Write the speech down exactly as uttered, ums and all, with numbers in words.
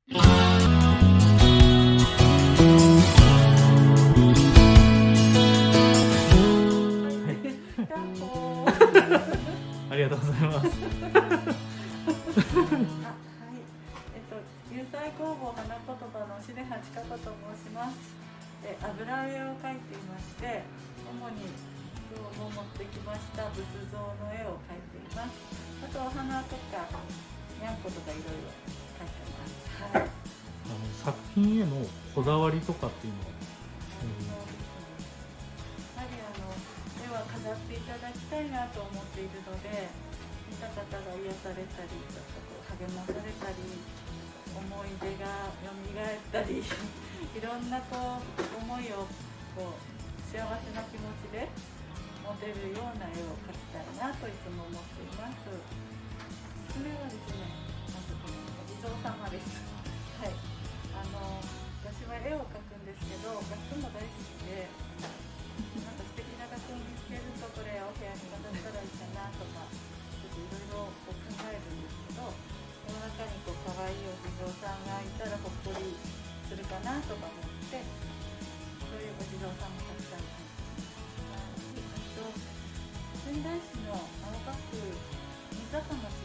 ありがとうございます。 有彩工房花言葉の重八加子と申します。え油絵を描いていまして、主に今日も持ってきました仏像の絵を描いています。あとお花とかにゃんことかいろいろ描いてます。はい。 あの作品へのこだわりとかっていうのは、 やはりあの絵は飾っていただきたいなと思っているので、見た方が癒されたり、ちょっとこう励まされたり。思い出が蘇ったりいろんなこう思いをこう幸せな気持ちで持てるような絵を描きたいなといつも思っています。おすすめはですね、まずこのお地蔵様です。はい、あの私は絵を描くんですけど、額も大好きで、なんか素敵な額を見つけるとこれお部屋に飾ったらいいかなとか、ちょっといろいろ考えるんですけど。その中にこう可愛いお地蔵さんがいたらほっこりするかなとか思って、そういうお地蔵さんもたくさん入ってます。あと仙台市の青葉区新坂町